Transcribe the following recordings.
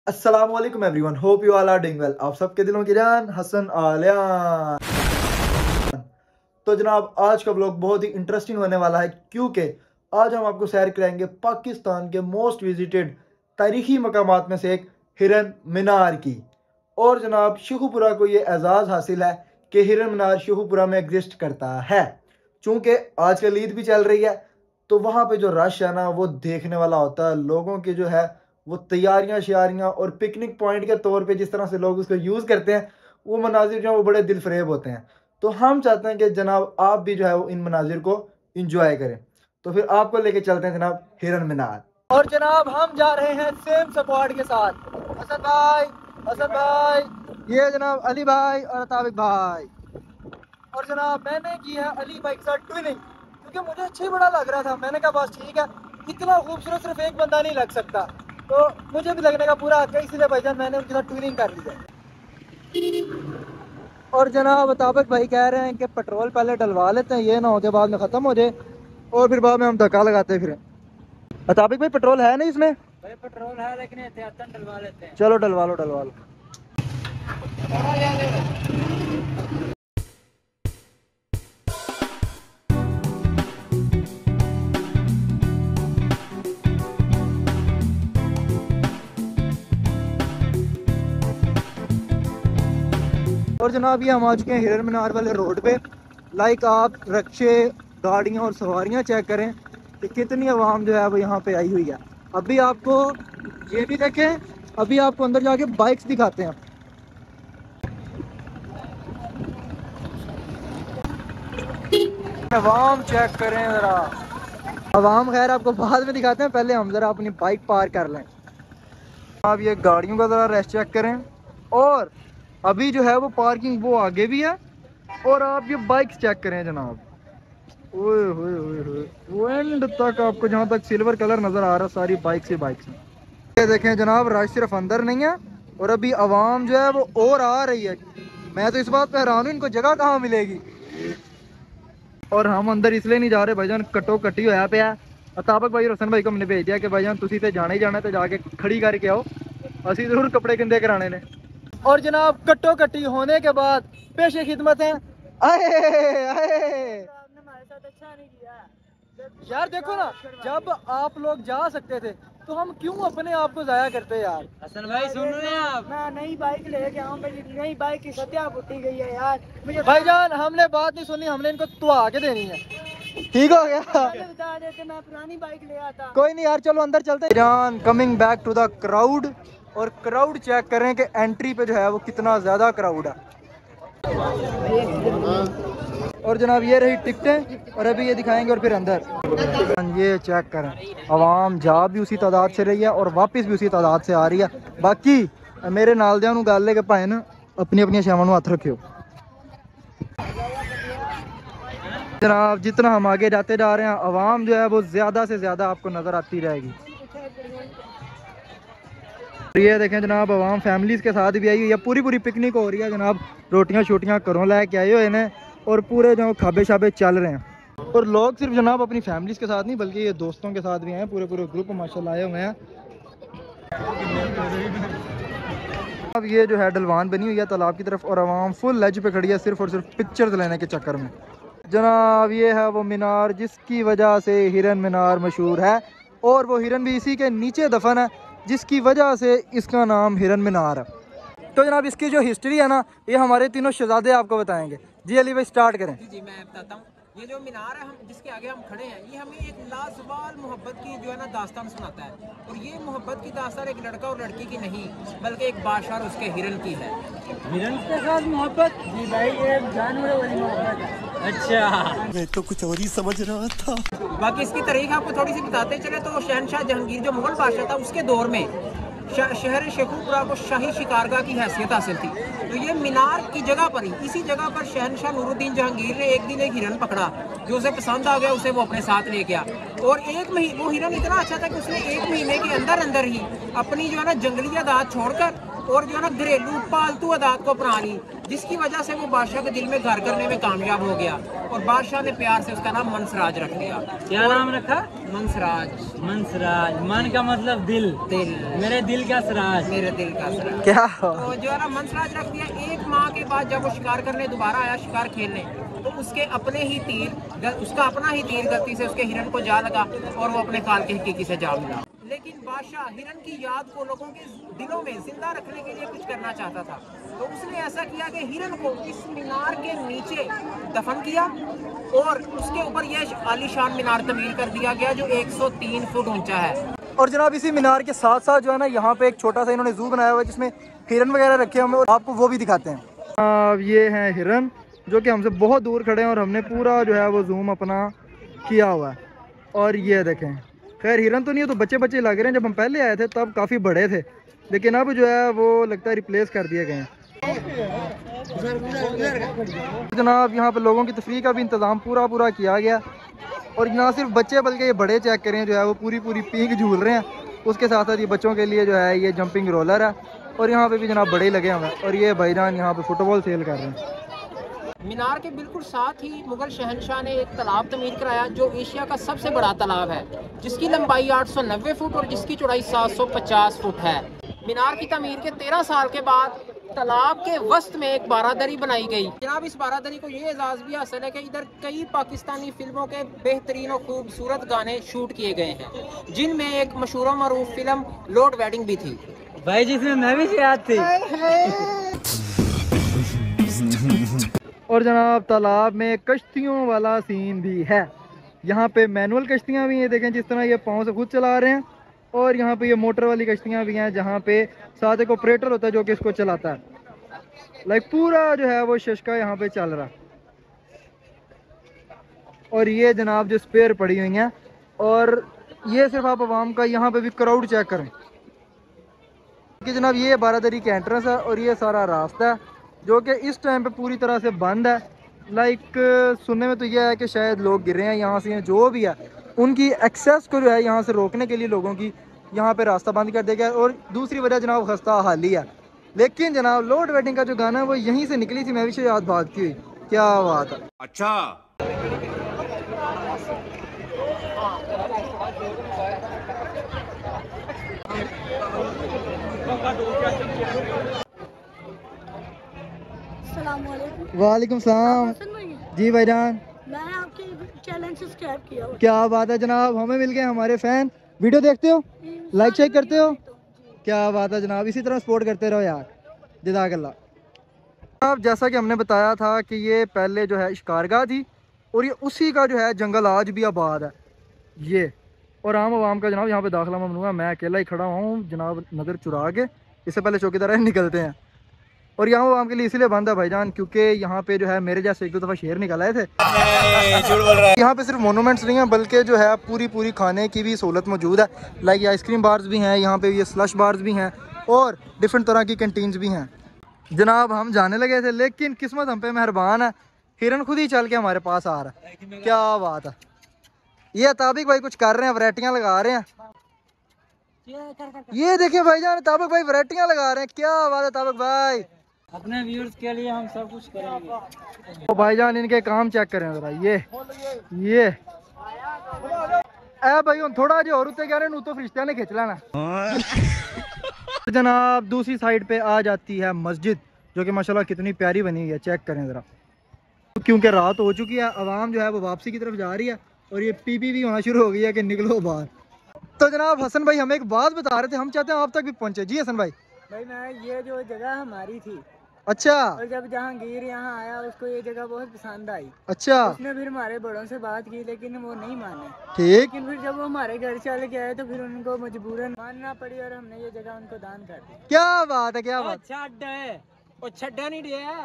अस्सलाम वालेकुम everyone, hope you all are doing well. आप सबके दिलों की जान हसन आलियान। तो जनाब आज का व्लॉग बहुत ही इंटरेस्टिंग होने वाला है, क्योंकि आज हम आपको सैर कराएंगे पाकिस्तान के मोस्ट विजिटेड तारीखी मकामात में से एक हिरन मीनार की। और जनाब शेखुपुरा को ये एजाज़ हासिल है कि हिरन मीनार शेखुपुरा में एग्जिस्ट करता है। चूँकि आजकल ईद भी चल रही है, तो वहाँ पे जो रश है ना वो देखने वाला होता है। लोगों की जो है वो तैयारियां श्यारियां और पिकनिक पॉइंट के तौर पे जिस तरह से लोग उसको यूज़ करते हैं, वो मनाजिर जो है वो बड़े दिल फरेब होते हैं। तो हम चाहते हैं कि जनाब आप भी जो है वो इन मनाजिर को इंजॉय करें। तो फिर आपको लेके चलते हैं जनाब हिरन मीनार। और जनाब हम जा रहे हैं सेम स्क्वाड के साथ। हसन भाई, ये जनाब अली भाई और ताबिक भाई। और जनाब मैंने की है अली भाई के साथ ट्विनिंग, क्योंकि मुझे अच्छा ही बड़ा लग रहा था। मैंने कहा बस ठीक है, इतना खूबसूरत सिर्फ एक बंदा नहीं लग सकता, तो मुझे भी लगने का पूरा हक है, इसीलिए भाईजान मैंने उनके साथ ट्विनिंग कर ली है। और जनाब ताबिक भाई कह रहे हैं कि पेट्रोल पहले डलवा लेते हैं, ये ना हो के बाद में ख़त्म हो जाए और फिर बाद में हम धक्का लगाते फिर। ताबिक भाई पेट्रोल है नहीं इसमें? भाई पेट्रोल है लेकिन एहतियातन डलवा लेते हैं। चलो डलवा लो। और जनाब ये हम आ चुके हैं हिरन मीनार वाले रोड पे। लाइक आप रक्शे, गाड़ियाँ और सवारियाँ चेक करें कि कितनी आवाम जो है वो यहाँ पे आई हुई है। अभी आपको ये भी देखें, अभी आपको अंदर जाके बाइक्स दिखाते हैं। आवाम चेक करें ज़रा, आवाम खैर आपको बाद में दिखाते हैं, पहले हम ज़रा अपनी बाइक पार कर लें। आप ये गाड़ियों का ज़रा रेस्ट चेक करें। और अभी जो है वो पार्किंग वो आगे भी है। और आप ये बाइक्स चेक करें जनाब, ओए होए होए होए, वो एंड तक आपको जहाँ तक सिल्वर कलर नज़र आ रहा है सारी बाइक्स ही बाइक्स हैं। ये देखें जनाब, रश सिर्फ अंदर नहीं है और अभी आवाम जो है वो और आ रही है। मैं तो इस बात पे हैरान हूँ, इनको जगह कहाँ मिलेगी। और हम अंदर इसलिए नहीं जा रहे भाईजान, कटो कटी होया पे है। ताबक भाई और हसन भाई को हमने भेज दिया कि भाईजान तुसी तो जाना ही जाना, तो जाके खड़ी करके आओ, असी जरूर कपड़े गंदे कराने ने। और जनाब कट्टो कट्टी होने के बाद पेशे खिदमत है। आए आपने हमारे साथ अच्छा नहीं किया यार, देखो ना, जब आप लोग जा सकते थे तो हम क्यों अपने आप को जाया करते यार। हसन भाई सुन रहे हैं आप? मैं नई बाइक लेके आऊँ, मेरी नई बाइक की सत्या फुटी गई है यार। मुझे भाईजान हमने बात नहीं सुनी, हमने इनको तुआ के देनी है। ठीक हो गया, बता देते मैं पुरानी बाइक ले आता। कोई नहीं यार, चलो अंदर चलते हैं। जान coming back to the crowd. और क्राउड चेक करें कि एंट्री पे जो है वो कितना ज़्यादा क्राउड है। और जनाब ये रही टिकटें, और अभी ये दिखाएंगे और फिर अंदर। ये चेक करें, आवाम जा भी उसी तादाद से रही है और वापस भी उसी तादाद से आ रही है। बाकी मेरे नाल दियां नूं गल है कि भाई ना अपनी अपनी शावां नूं हथ रखियो। जनाब जितना हम आगे जाते जा रहे हैं, आवाम जो है वो ज़्यादा से ज़्यादा आपको नज़र आती रहेगी। ये देखें जनाब, आवाम फैमिलीज़ के साथ भी आई हुई है, पूरी पूरी पिकनिक हो रही है जनाब। रोटियां शोटियां घरों लैके आए हुए हैं और पूरे जो खाबे शाबे चल रहे हैं। और लोग सिर्फ जनाब अपनी फैमिलीज़ के साथ नहीं बल्कि ये दोस्तों के साथ भी हैं, पूरे पूरे ग्रुप माशाल्लाह आए हुए हैं। अब ये जो है डलवान बनी हुई है तालाब की तरफ, और आवाम फुल एज पे खड़ी है सिर्फ और सिर्फ पिक्चर्स लेने के चक्कर में। जनाब ये है वो मीनार जिसकी वजह से हिरन मीनार मशहूर है, और वो हिरन भी इसी के नीचे दफन है जिसकी वजह से इसका नाम हिरन मीनार है। तो जनाब इसकी जो हिस्ट्री है ना, ये हमारे तीनों शहजादे आपको बताएंगे। जी अली भाई स्टार्ट करें। जी मैं बताता हूँ। ये जो मीनार है, हम जिसके आगे हम खड़े हैं, ये हमें एक लाजवाल मोहब्बत की जो है ना दास्तान सुनाता है। और ये मोहब्बत की दास्तान एक लड़का और लड़की की नहीं, बल्कि एक बादशाह और उसके हिरन की है। हिरन के साथ मोहब्बत? जी भाई ये जानवर वाली मोहब्बत है। अच्छा, मैं तो कुछ और ही समझ रहा था। बाकी इसकी तारीख आपको थोड़ी सी बताते चले तो शहनशाह जहांगीर जो मुगल बादशाह था, उसके दौर में शहर शेखुपुरा को शाही शिकारगाह की हैसियत हासिल थी। तो ये मीनार की जगह पर ही, इसी जगह पर शहनशाह नूरुद्दीन जहांगीर ने एक दिन एक हिरन पकड़ा जो उसे पसंद आ गया, उसे वो अपने साथ ले गया। और वो हिरन इतना अच्छा था कि उसने 1 महीने के अंदर अंदर ही अपनी जो है ना जंगली आदत छोड़कर और जो है ना घरेलू पालतू आदत को अपना ली, जिसकी वजह से वो बादशाह के दिल में घर करने में कामयाब हो गया और बादशाह ने प्यार से उसका नाम मनसराज रख दिया। क्या नाम रखा? मनसराज। मनसराज, मन का मतलब दिल। दिल, मेरे दिल का सराज। मेरे दिल का सराज। क्या तो जो है ना मनसराज रख दिया। एक माह के बाद जब वो शिकार करने दोबारा आया, शिकार खेलने, तो उसके अपने ही तीर, उसका अपना ही तीर गलती से उसके हिरन को जा लगा और वो अपने काल के हकीकी से जा मिला। लेकिन बादशाह हिरन की याद को लोगों के दिलों में जिंदा रखने के लिए कुछ करना चाहता था, तो उसने ऐसा किया कि हिरन को इस मीनार के नीचे दफन किया और उसके ऊपर यह आलीशान मीनार तमीर कर दिया गया जो 103 फुट ऊंचा है। और जनाब इसी मीनार के साथ साथ जो है ना यहाँ पे एक छोटा सा इन्होंने जू बनाया हुआ है जिसमें हिरन वगैरह रखे हुए हैं और आपको वो भी दिखाते हैं। अब ये हैं हिरन जो कि हमसे बहुत दूर खड़े हैं और हमने पूरा जो है वो जूम अपना किया हुआ है। और ये देखें, खैर हिरन तो नहीं है, तो बच्चे बच्चे लग रहे हैं। जब हम पहले आए थे तब काफ़ी बड़े थे, लेकिन अब जो है वो लगता है रिप्लेस कर दिए गए हैं। जनाब यहाँ पे लोगों की तफरीह का भी इंतज़ाम पूरा किया गया और ना सिर्फ बच्चे बल्कि ये बड़े चेक करें जो है वो पूरी पीक झूल रहे हैं। उसके साथ साथ ये बच्चों के लिए जो है ये जंपिंग रोलर है और यहाँ पे भी जनाब बड़े लगे हुए हैं और ये भाईजान यहाँ पे फुटबॉल सेल कर रहे हैं। मीनार के बिल्कुल साथ ही मुगल शहनशाह ने एक तालाब तमीर कराया जो एशिया का सबसे बड़ा तालाब है, जिसकी लंबाई 890 फुट और जिसकी चौड़ाई 750 फुट है। मीनार की तमीर के 13 साल के बाद तालाब के वस्त में एक बारादरी बनाई गई। जनाब इस बारादरी को ये एजाज़ भी हासिल है कि इधर कई पाकिस्तानी फिल्मों के बेहतरीन और खूबसूरत गाने शूट किए गए हैं, जिनमें एक मशहूर और मरूफ फिल्म लॉर्ड वेडिंग भी थी भाई, जिसमें मैं भी याद थी। और जनाब तालाब में कश्तियों वाला सीन भी है। यहाँ पे मैनुअल कश्तियाँ भी हैं, देखें जिस तरह ये पाँव से खुद चला रहे हैं, और यहाँ पे ये मोटर वाली कश्तियाँ भी हैं जहाँ पे साथ एक ऑपरेटर होता है जो कि इसको चलाता है। लाइक पूरा जो है वो शशका यहाँ पे चल रहा। और ये जनाब जो स्पेयर पड़ी हुई हैं, और ये सिर्फ आप आवाम का यहाँ पे भी क्राउड चेक करें कि जनाब ये बारादरी के एंट्रेंस है और ये सारा रास्ता है जो कि इस टाइम पे पूरी तरह से बंद है। लाइक सुनने में तो यह है कि शायद लोग गिर रहे हैं यहाँ से, जो भी है उनकी एक्सेस को जो है यहाँ से रोकने के लिए लोगों की यहाँ पे रास्ता बंद कर दिया गया। और दूसरी वजह जनाब खस्ता हाली है। लेकिन जनाब लॉर्ड वेडिंग का जो गाना है वो यहीं से निकली थी, मैं भी याद भागती हुई। क्या बात है। अच्छा वालेकुम सलाम जी भाईजान, मैंने आपके चैलेंज सब्सक्राइब किया। क्या बात है जनाब, हमें मिल गए हमारे फैन। वीडियो देखते हो, लाइक शेयर करते हो, क्या बात है जनाब, इसी तरह सपोर्ट करते रहो यार, जज़ाकल्लाह। अब जैसा कि हमने बताया था कि ये पहले जो है शिकारगाह थी और ये उसी का जो है जंगल आज भी आबाद है ये। और आम आवाम का जनाब यहाँ पे दाखिला ममनू है। मैं अकेला ही खड़ा हूँ जनाब, नज़र चुरा के। इससे पहले चौकीदार निकलते हैं और यहाँ आवाम के लिए इसलिए बंद है भाईजान क्योंकि यहाँ पे जो है मेरे जैसे एक दो दफ़ा शेर निकल आए थे। यहाँ पे सिर्फ मोनूमेंट्स नहीं है बल्कि जो है पूरी खाने की भी सहूलत मौजूद है। लाइक आइसक्रीम बार्स भी हैं यहाँ पे, ये स्लश बार्स भी हैं और डिफरेंट तरह की कैंटीन्स भी हैं। जनाब हम जाने लगे थे लेकिन किस्मत हम पे मेहरबान है, हिरन खुद ही चल के हमारे पास आ रहा है। क्या बात है। ये ताबिक भाई कुछ कर रहे हैं, वैरायटियाँ लगा रहे हैं। ये देखिए भाईजान, ताबिक भाई वैरायटियाँ लगा रहे हैं। क्या बात है ताबिक भाई, अपने व्यूअर्स के लिए हम सब कुछ करेंगे। तो भाईजान इनके काम चेक करें जरा। ये ए भाई थोड़ा जो और उत्ते कह रहे हैं तो फरिश्तियां ने खींच लेना। जनाब दूसरी साइड पे आ जाती है मस्जिद जो कि माशाल्लाह कितनी प्यारी बनी हुई है, चेक करें ज़रा। क्योंकि रात हो चुकी है, आवाम जो है वो वापसी की तरफ जा रही है और ये पीपी भी होना शुरू हो गई है कि निकलो बाहर। तो जनाब हसन भाई हमें एक बात बता रहे थे, हम चाहते हैं आप तक भी पहुंचे। जी हसन भाई। मैं ये जो जगह हमारी थी, अच्छा, और जब जहांगीर यहाँ आया उसको ये जगह बहुत पसंद आई। अच्छा, उसने फिर हमारे बड़ों से बात की लेकिन वो नहीं माने। ठीक। लेकिन फिर जब वो हमारे घर चले गए तो फिर उनको मजबूरन मानना पड़ी और हमने ये जगह उनको दान कर दी। क्या बात है, क्या बात। छड्डा नहीं दिया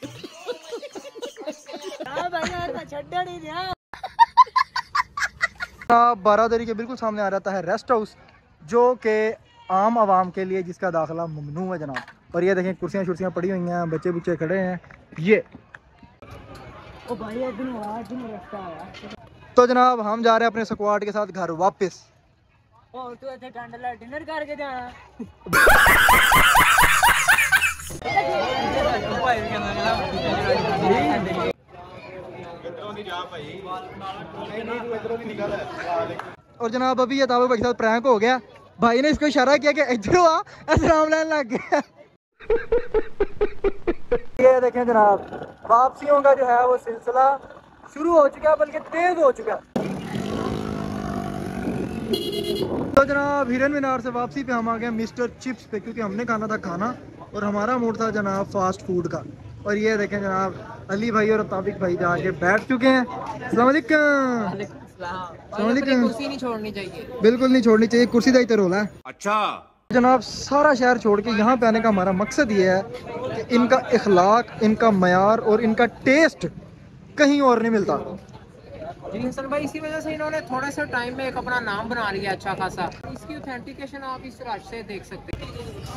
बारादरी के बिल्कुल सामने आ जाता है रेस्ट हाउस जो कि आम आवाम के लिए जिसका दाखिला ममनू है जनाब। और ये देखें कुर्सियाँ शुर्सियाँ पड़ी हुई हैं, बच्चे बुच्चे खड़े हैं। ये ओ भाई रास्ता आया। तो जनाब हम जा रहे हैं अपने स्क्वाड के साथ घर वापस। और तू ऐसे ठंडा डिनर करके जाना। और जनाब अभी ये ताबा भाई के साथ प्रैंक हो गया, भाई ने इसको इशारा किया कि इधर आ, अस्सलाम लाइन लग गया। ये देखें जनाब, वापसियों का जो है वो सिलसिला शुरू हो चुका है, बल्कि तेज हो चुका है। तो जनाब हिरन मीनार से वापसी पे हम आ गए मिस्टर चिप्स पे, क्योंकि हमने खाना था खाना और हमारा मूड था जनाब फास्ट फूड का। और ये देखें जनाब, अली भाई और ताबिक भाई जाके बैठ चुके हैं। अस्सलाम वालेकुम। कुर्सी नहीं छोड़नी चाहिए, बिल्कुल नहीं छोड़नी चाहिए, कुर्सी का ही तो रोला है। अच्छा जनाब सारा शहर छोड़ के यहाँ पे आने का हमारा मकसद ये है कि इनका इखलाक, इनका मयार और इनका टेस्ट कहीं और नहीं मिलता। जी हसन भाई, इसी वजह से इन्होंने थोड़े से टाइम में एक अपना नाम बना लिया अच्छा खासा। इसकी ऑथेंटिकेशन आप इस रास्ते से देख सकते हैं।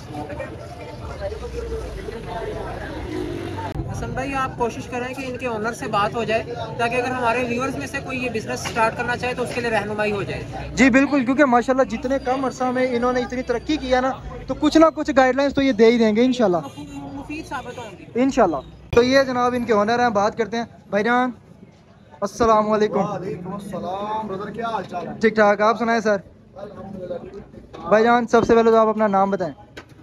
हसन भाई, आप कोशिश करें कि इनके ओनर से बात हो जाए, ताकि अगर हमारे व्यूअर्स में से कोई ये बिजनेस स्टार्ट करना चाहे तो उसके लिए रहनुमाई हो जाए। जी बिल्कुल, क्योंकि माशाल्लाह जितने कम अरसा में इन्होंने इतनी तरक्की किया ना, तो कुछ ना कुछ गाइडलाइंस तो ये दे ही देंगे इंशाल्लाह, मुफीद साबित होंगी इंशाल्लाह। तो ये जनाब इनके ओनर हैं, बात करते हैं। भाईजान अस्सलाम वालेकुम। ब्रदर, क्या हाल चाल है? ठीक ठाक, आप सुनाए सर। भाईजान सबसे पहले तो आप अपना नाम बताएं।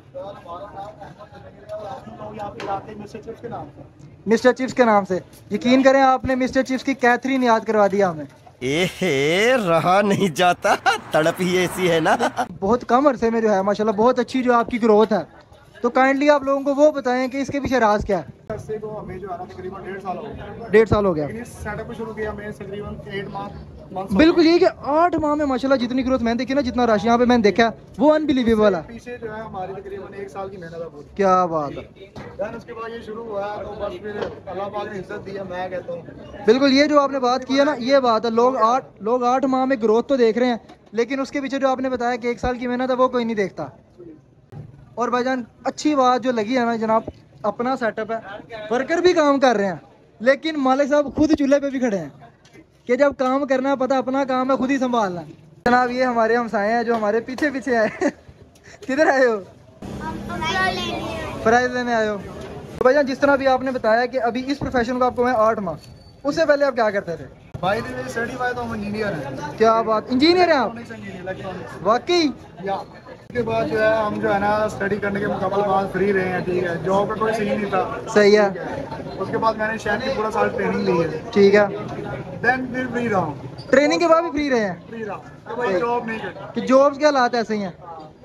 मिस्टर चिप्स के नाम से। यकीन करें आपने मिस्टर चिप्स की कैथरीन याद करवा दिया हमें। एहे रहा नहीं जाता, तड़प ही ऐसी है ना। बहुत कम अरसे में जो है माशाल्लाह बहुत अच्छी जो आपकी ग्रोथ है, तो काइंडली आप लोगों को वो बताएं कि इसके पीछे राज क्या है। ऐसे तो हमें जो है ना तकरीबन 1.5 साल हो गया। 1.5 साल हो गया। लेकिन इस सेटअप को शुरू किया हमें तकरीबन 8 मंथ बिल्कुल यही कि 8 माह में माशाल्लाह जितनी ग्रोथ मैंने देखी ना, जितना राशि यहाँ पे मैंने देखा वो अनबिलीवेबल है। पीछे जो है हमारी तकरीबन 1 साल की मेहनत है पूरी। क्या बात है। देन उसके बाद ये शुरू हुआ तो बस फिर अल्लाह पाक ने इज्जत दी है, मैं कहता हूँ। बिल्कुल, ये जो आपने बात की है ना, ये बात है। लोग 8 माह में ग्रोथ तो देख रहे हैं, लेकिन उसके पीछे जो आपने बताया कि 1 साल की मेहनत है वो कोई नहीं देखता। और भाईजान अच्छी बात जो लगी है ना जनाब, अपना सेटअप है, वर्कर भी काम कर रहे हैं, लेकिन मालिक साहब खुद चूल्हे पे भी खड़े हैं कि जब काम करना है पता अपना काम है खुद ही संभालना है। जनाब ये हमारे हमसाए हैं जो हमारे पीछे पीछे आए। किधर आए हो? प्राइज लेने आए हो। तो भाईजान जिस तरह भी आपने बताया कि अभी इस प्रोफेशन को आपको है 8 माह, उससे पहले आप क्या करते थे? भाई ने सर्टिफाइड तो हम इंजीनियर हैं। क्या बात, इंजीनियर हैं आप? वाकई? उसके बाद जो है हम जो है ना स्टडी करने के मुकाबले बाद फ्री रहे हैं, ठीक है, जॉब का कोई सीन नहीं था। सही है। उसके बाद मैंने शहर की पूरा साल ट्रेनिंग ली है, ठीक है। देन फिर फ्री रहा हूँ। ट्रेनिंग के बाद भी फ्री रहे हैं? फ्री रहा तो भाई जॉब नहीं करनी। कि जॉब्स के हालात ऐसे ही हैं?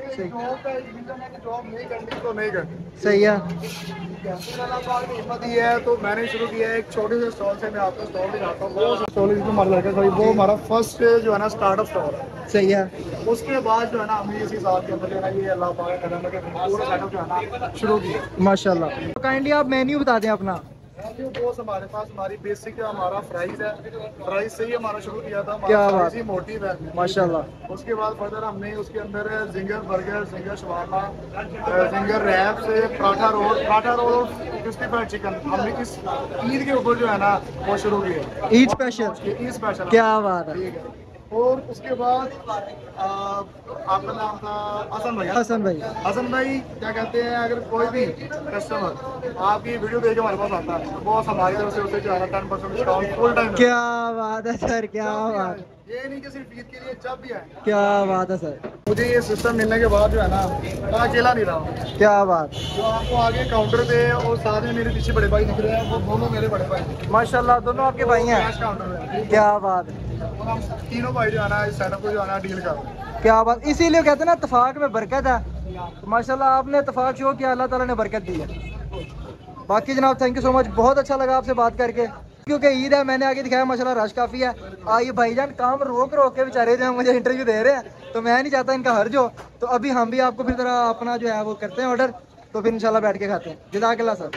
जॉब नहीं करनी तो नहीं करनी। सही है। हिम्मत ही है तो मैंने शुरू किया है एक छोटे से स्टॉल से। मैं आपको स्टॉल दिखाता हूँ। वो स्टॉल हमारा लड़का था, वो हमारा फर्स्ट जो है ना स्टार्टअप स्टॉल है। सही है। उसके बाद जो है ना हमने इसी साल के अंदर जो है ना ये अल्लाह पाक का करम है कि पूरा सेटअप जो है ना शुरू किया माशाल्लाह। तो काइंडली आप मेन्यू बता दें अपना। बॉस हमारे पास हमारी बेसिक हमारा फ्राइज है, फ्राइज से ही हमारा शुरू किया था। क्या बात ही मोटिव है माशाल्लाह। उसके बाद फर्दर हमने उसके अंदर जिंगर बर्गर, जिंगर शवारमा, जिंगर रैप से पराठा रोल और क्रिस्पी फ्राइड चिकन हमने इस ईद के ऊपर जो है ना वो शुरू किया। ईद स्पेशल? ईद स्पेशल। क्या बात है। ठीक है। और उसके बाद आपका नाम था हसन भाई। हसन भाई। हसन भाई क्या कहते हैं, अगर कोई भी कस्टमर आपकी वीडियो देख के हमारे पास आता है तो बॉस हमारी तरफ से उसे जो है 10% डिस्काउंट फुल टाइम। क्या बात है सर, क्या बात। ये नहीं कि सिर्फ ईद के लिए, जब भी आए। क्या बात है सर। मुझे ये सिस्टम मिलने के बाद जो है ना मैं अकेला नहीं रहा। क्या बात। जो आपको आगे काउंटर पे और साथ में मेरे पीछे बड़े भाई दिख रहे हैं, वो दोनों मेरे बड़े भाई माशाल्लाह, दोनों आपके भाई हैं? कैश काउंटर पे। क्या बात है। और हम तीनों भाई जो है ना इस सेटअप को जो है ना डील कर रहे हैं। क्या बात। इसीलिए कहते हैं ना इत्तेफाक में बरकत है। तो माशाल्लाह आपने इत्तेफाक शो किया, अल्लाह ताला ने बरकत दी है। बाकी जनाब थैंक यू सो मच, बहुत अच्छा लगा आपसे बात करके, क्योंकि ईद है, मैंने आगे दिखाया माशाल्लाह रश काफ़ी है। आइए भाईजान काम रोक के बेचारे जो है मुझे इंटरव्यू दे रहे हैं, तो मैं नहीं चाहता इनका हर्ज हो। तो अभी हम भी आपको फिर तरह अपना जो है वो करते हैं ऑर्डर, तो फिर इंशाल्लाह बैठ के खाते हैं। जज़ाकल्लाह सर।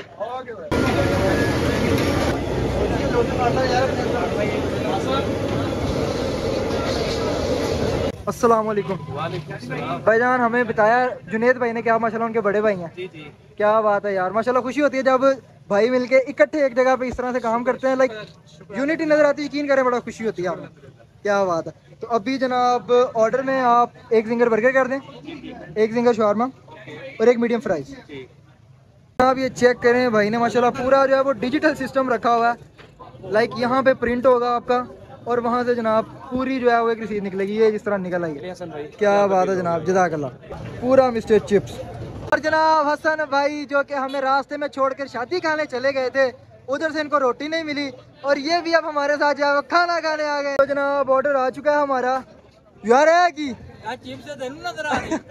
अस्सलाम वालेकुम। भाईजान हमें बताया जुनेद भाई ने कि आप माशाल्लाह उनके बड़े भाई हैं। जी जी। क्या बात है यार, माशाल्लाह खुशी होती है जब भाई मिलके इकट्ठे एक जगह पे इस तरह से काम करते हैं, लाइक यूनिटी नजर आती है। यकीन करें बड़ा खुशी होती है हमें। क्या बात है। तो अभी जनाब ऑर्डर में आप एक जिंगर बर्गर कर दें, एक जिंगर शवारमा और एक मीडियम फ्राइज। आप ये चेक करें, भाई ने माशाल्लाह पूरा जो है वो डिजिटल सिस्टम रखा हुआ है। लाइक यहाँ पे प्रिंट होगा आपका और वहाँ से जनाब पूरी जो है वो एक रसीद निकलेगी, ये जिस तरह निकल आई। क्या बात है जनाब, जज़ाकल्लाह। पूरा मिस्टर चिप्स। और जनाब हसन भाई जो कि हमें रास्ते में छोड़कर शादी खाने चले गए थे, उधर से इनको रोटी नहीं मिली और ये भी अब हमारे साथ जो है वो खाना खाने आ गए। तो जनाब ऑर्डर आ चुका है हमारा। यार है कि नजर आ रही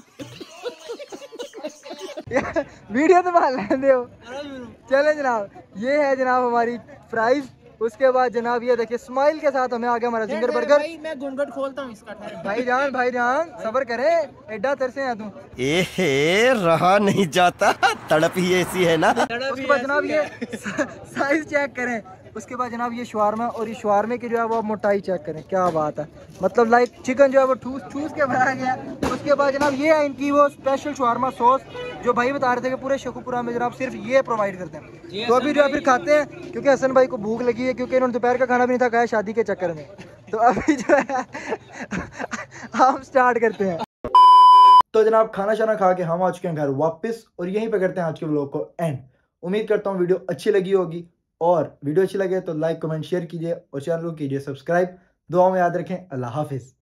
वीडियो तो मान लेते हो। चले जनाब, ये है जनाब हमारी फ्राइज। उसके बाद जनाब ये देखिए स्माइल के साथ हमें आ गया हमारा जिंगर बर्गर। भाई मैं घूंघट खोलता हूँ इसका। भाईजान सब्र करें, एड्डा तरसे हैं तुम। रहा नहीं जाता, तड़प ही ऐसी है ना। उसके बाद जनाब ये साइज चेक करें। उसके बाद जनाब ये शवारमा, और ये शवारमे की जो है वो मोटाई चेक करें। क्या बात है, मतलब लाइक चिकन जो है वो ठूस के बनाया गया। उसके बाद जनाब ये है इनकी वो स्पेशल शवारमा सॉस, जो भाई बता रहे थे कि पूरे शेखुपुरा में जनाब सिर्फ ये प्रोवाइड करते हैं। तो अभी जो है फिर खाते हैं, क्योंकि हसन भाई को भूख लगी है, क्योंकि इन्होंने दोपहर का खाना भी नहीं था खाया शादी के चक्कर में। तो अभी जो है हम स्टार्ट करते हैं। तो जनाब खाना शाना खा के हम आ चुके हैं घर वापस, और यहीं पे करते हैं आज के व्लॉग को एंड। उम्मीद करता हूँ वीडियो अच्छी लगी होगी, और वीडियो अच्छी लगे तो लाइक कमेंट शेयर कीजिए और चैनल को कीजिए सब्सक्राइब। दुआ में याद रखें। अल्लाह हाफिज़।